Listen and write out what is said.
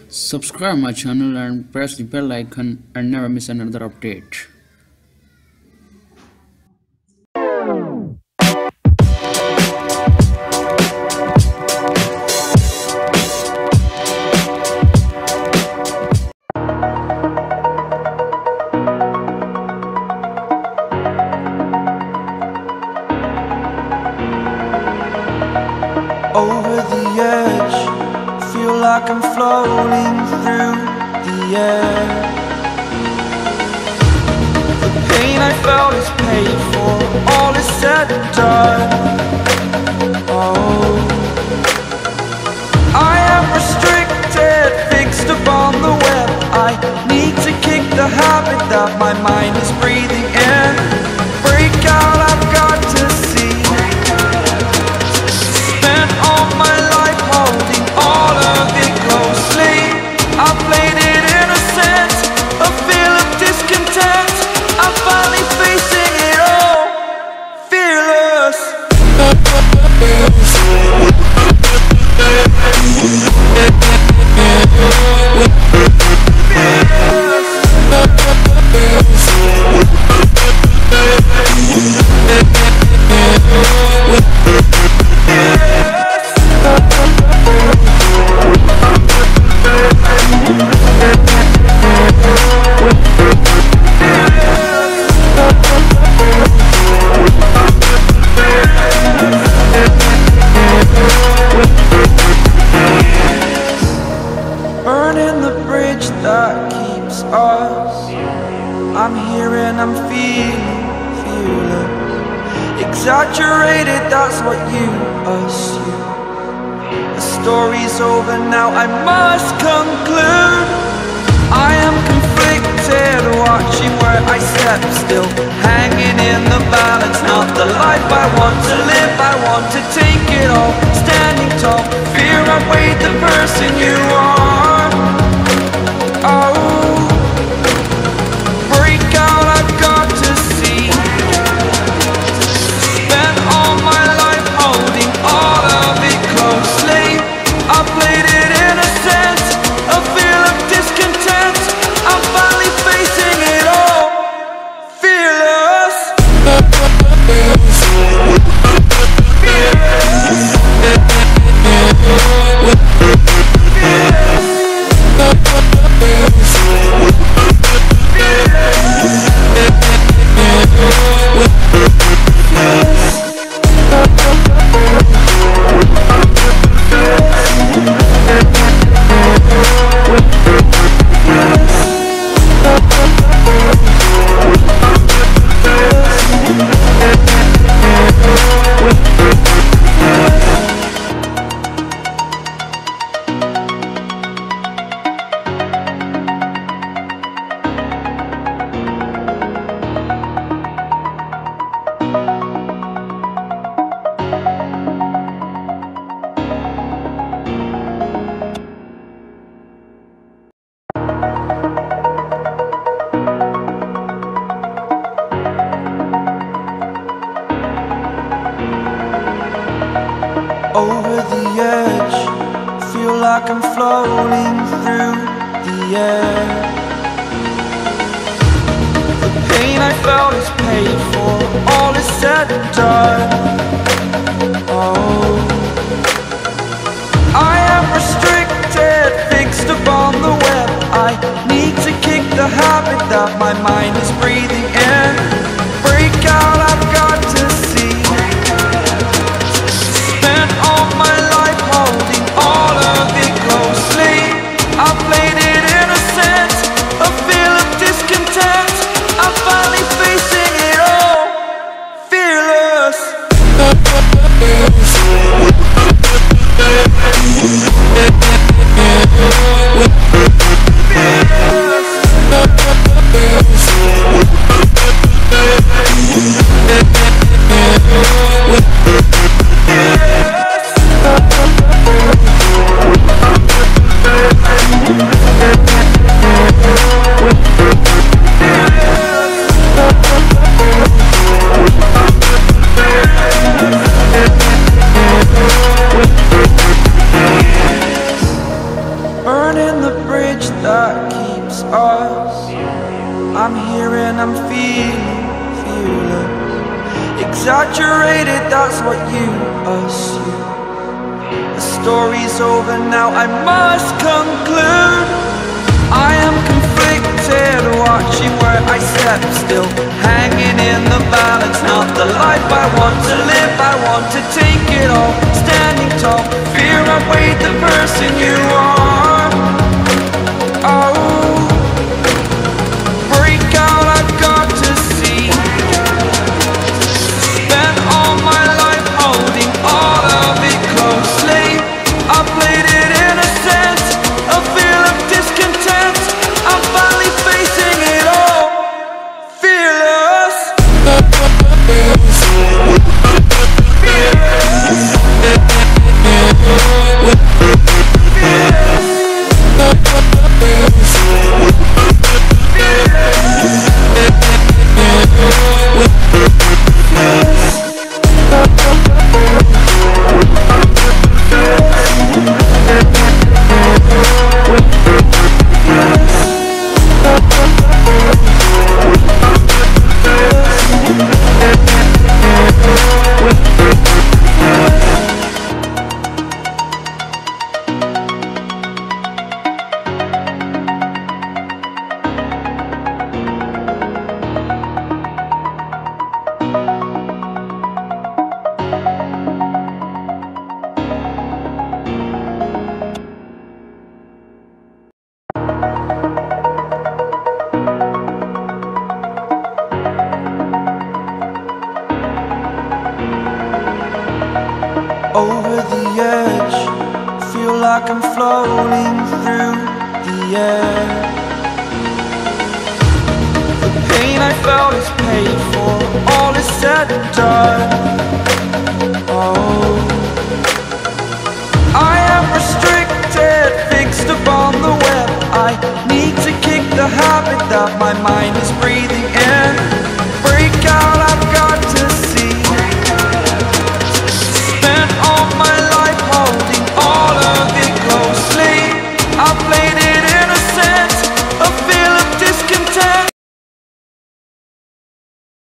Subscribe my channel and press the bell icon and never miss another update. Over the edge, feel like I'm floating through the air. The pain I felt is paid for, all is said and done. Oh, I am restricted, fixed upon the web. I need to kick the habit that my mind is breathing in. Break out, I've got to see. Spent all my life holding all of it closely. I played it innocent, a feel of discontent. I'm finally facing it all, fearless. Burning the bridge that keeps us. I'm here and I'm feeling fearless. Exaggerated, that's what you assume. The story's over now, I must conclude. I am conflicted, watching where I step still, hanging in the balance. Not the life I want to live, I want to take it all. Standing tall, fear outweighed the person you are. Oh, break out, I've got to see. Spent all my life holding all of it closely. I played it innocent, a feel of discontent. I'm finally facing it all, fearless. Over the edge, feel like I'm floating through the air. The pain I felt is paid for, all is said and done. Oh, I am restricted, fixed upon the web. I need to kick the habit that my mind is breathing in. Break out, I've got to see. Spent all my life holding all of it closely. I played it innocent, a feel of discontent. I'm finally facing it all, fearless. Fearless. burning the bridge that keeps us. I'm here and I'm feeling fearless. Exaggerated, that's what you assume. The story's over now, I must conclude. I am conflicted, watching where I step still, hanging in the balance. Not the life I want to live, I want to take it all. Standing tall, fear I weighed the person you are. Oh, break out, I've got to see. Spent all my life holding all of it closely. I played it in a sense, a feel of discontent. I'm finally facing it all, fearless. Over the edge, feel like I'm floating through the air. The pain I felt is paid for, all is said and done. Oh, I am restricted, fixed upon the web. I need to kick the habit that my mind is breathing.